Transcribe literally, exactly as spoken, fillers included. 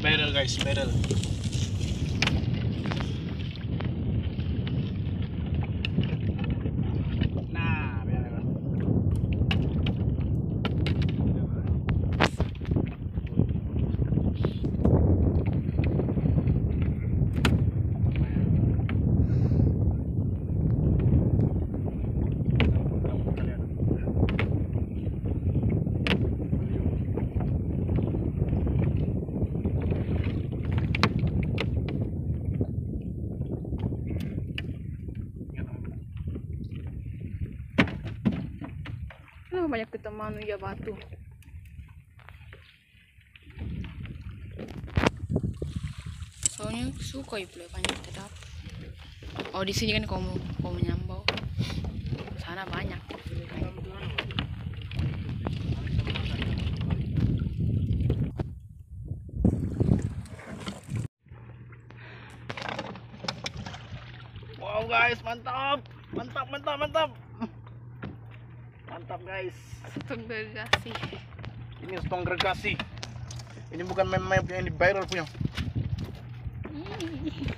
barrel guys, barrel. Nah, barrel. Kenapa banyak ketemu ya batu? Soalnya suka ya banyak tetap. Oh di sini kan kamu kamu nyambau. Sana banyak. Wow guys, mantap, mantap, mantap, mantap. Mantap guys. Sotong gergasi. Ini sotong gergasi. Ini bukan main-main punya, ini viral punya. Ih.